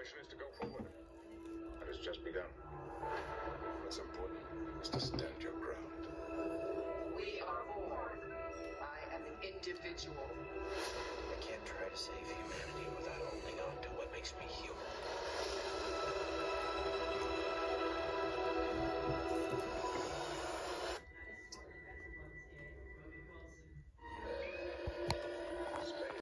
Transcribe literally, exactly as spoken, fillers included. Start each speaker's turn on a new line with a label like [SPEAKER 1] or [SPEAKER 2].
[SPEAKER 1] mission is to go forward. That has just begun. What's important is to stand your ground.
[SPEAKER 2] We are born. I am an individual.
[SPEAKER 3] I can't try to save humanity without holding on to what makes me human.